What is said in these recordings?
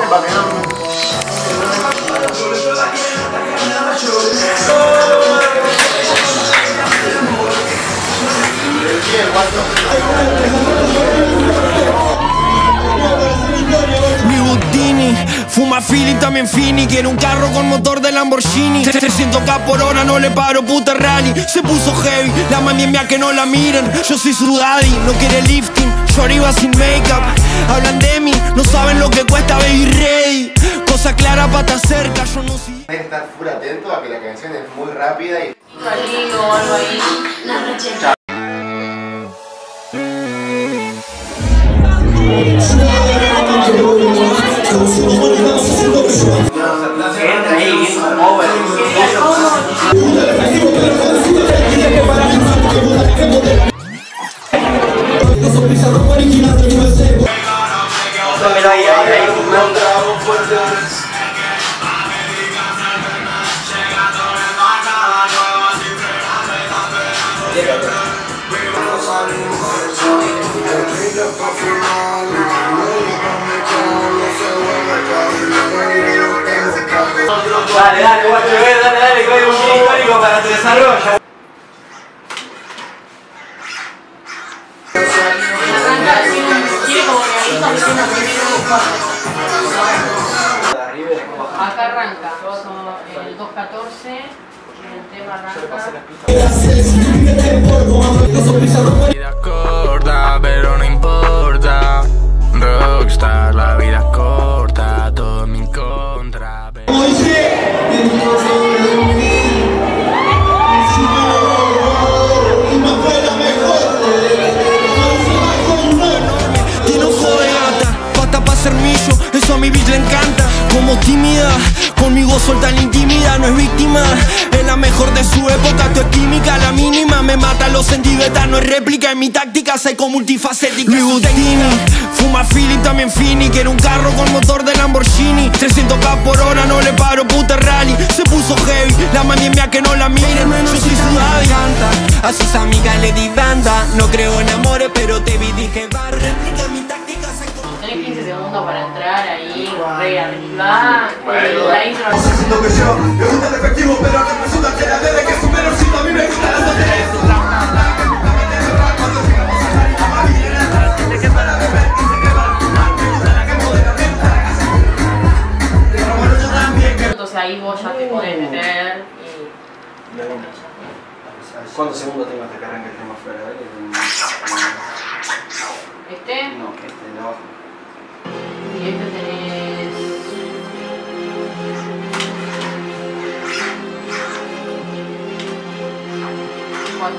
para que no... Fuma Philly, también Fini. Quiere un carro con motor de Lamborghini. 300k por hora, no le paro, puta rally. Se puso heavy, la mami mía que no la miren. Yo soy su daddy, no quiere lifting. Yo arriba sin make-up. Hablan de mí, no saben lo que cuesta Baby Ready. Cosa clara, pata cerca, yo no sé. Hay que estar full atento a que la canción es muy rápida y... Cariño o algo ahí. Entra ahí, bien over. Ahí. Dale, guacho, dale, que hay un guía histórico para tu desarrollo. Acá arranca, el 2.14, el tema arranca. Vida corta, pero no importa. Rockstar, la vida es corta, todo en mi contra. Tiene ojo de gata, pata pa' ser millo, eso a mi bitch le encanta. Como tímida, conmigo suelta la intimidad, no es víctima. Es la mejor de su época, tu es química, la mínima me mata los sentibetas, no es réplica. En mi táctica psycho multifacética. Louis Vuitton, fuma Philly, también Fini. Quiere un carro con motor de Lamborghini. 300k por hora, no le paro, puta rally. Se puso heavy, la mami mía que no la miren. Yo soy su daddy. A sus amigas le di banda. No creo en amores, pero te vi, dije va. Réplica mi táctica psycho. Tenés 15 segundos para entrar ahí, re arriba. La intro. Haciendo que yo me gusta el efectivo, pero no resulta que la debe que es un menorcito. A mí me gusta la entonces ahí vos ya te podés meter y... ¿Cuántos segundos tengo hasta que arranque el tema fuera? ¿Este? No, que este de abajo. Y este tenés... 4,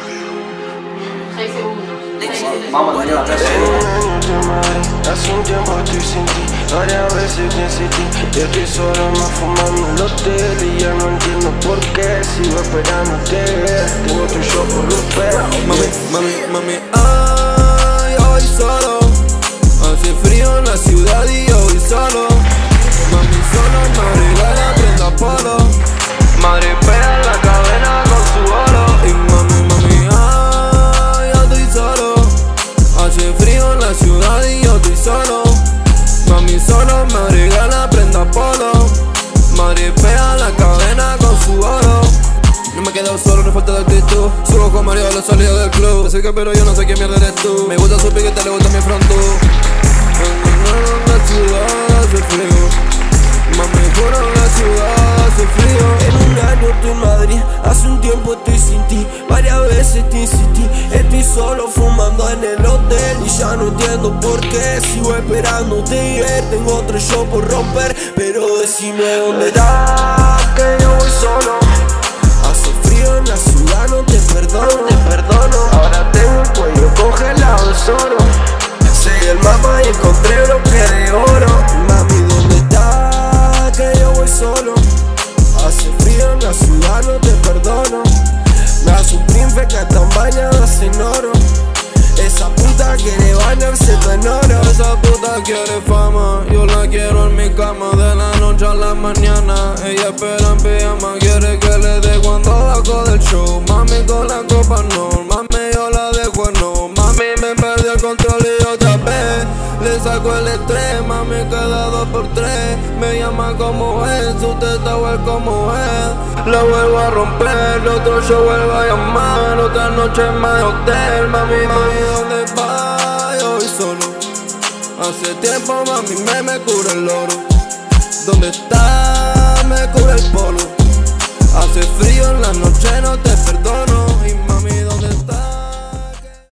6 segundos. Vamos a tener la clase. Hace un tiempo estoy sin ti, varias veces pensé en ti. Yo estoy solo más fumando en el hotel y ya no entiendo por qué sigo esperándote. Tengo otro show por romper. Mami, ay, hoy solo. Hace frío en la ciudad y yo voy solo. Mami, solo me regala prenda polo. Madre pega la cadena con su oro. Y mami, ay, yo estoy solo. Hace frío en la ciudad y yo estoy solo. Mami solo me regala prenda polo. Madre pega la cadena con su oro. Yo me quedo solo, no falta de actitud. Subo con Mario a la salida del club. Te cerca pero yo no sé qué mierda eres tú. Me gusta su piquete, le gusta mi frontú. En la ciudad hace frío. Mami fuera en la ciudad hace frío. En un año estoy en Madrid, hace un tiempo estoy sin ti. Varias veces te insistí, estoy solo fumando en el hotel. Y ya no entiendo por qué sigo esperándote. Tengo otro show por romper, pero decime dónde estás, que yo voy solo. Hace frío en la ciudad, no te perdono, Ahora tengo el cuello congelado solo. Seguí el mapa y encontré bloque de oro. Mami, ¿dónde estás? Que yo voy solo. Hace frío en la ciudad, no te perdono. La Supreme que están bañadas en oro. Esa puta quiere bañarse en oro. Esa puta quiere fama, yo la quiero en mi cama. De la noche a la mañana, ella espera en pijama. Quiere que le dé cuando bajo del show. Mami con la copa no, mami yo la dejo no. Mami me perdí el control y otra vez le saco el estrés, mami cada 2 por 3. Me llama como es, su teta o el como es. La vuelvo a romper, otro show vuelvo a llamar. Otra noche más de hotel, mami, ¿dónde vas? Yo voy solo. Hace tiempo, mami, me cura el loro. ¿Dónde está? Me cura